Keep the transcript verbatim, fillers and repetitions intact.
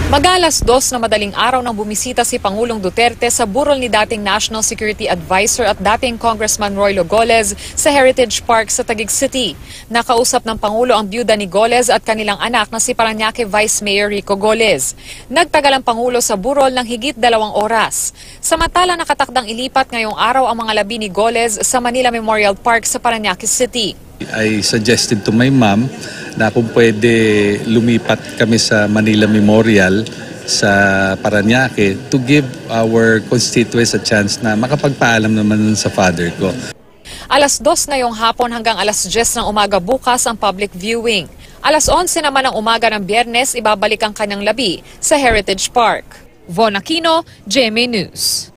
Mag-alas dos na madaling araw nang bumisita si Pangulong Duterte sa burol ni dating National Security Advisor at dating Congressman Roilo Golez sa Heritage Park sa Taguig City. Nakausap ng Pangulo ang byuda ni Golez at kanilang anak na si Parañaque Vice Mayor Rico Golez. Nagtagal ang Pangulo sa burol ng higit dalawang oras. Samantala nakatakdang ilipat ngayong araw ang mga labi ni Golez sa Manila Memorial Park sa Parañaque City. I suggested to my mom na kung pwede lumipat kami sa Manila Memorial sa Parañaque to give our constituents a chance na makapagpaalam naman sa father ko. Alas dos ngayong hapon hanggang alas diyes ng umaga bukas ang public viewing. Alas onse naman ng umaga ng Biyernes ibabalik ang kanyang labi sa Heritage Park. Von Aquino, G M A News.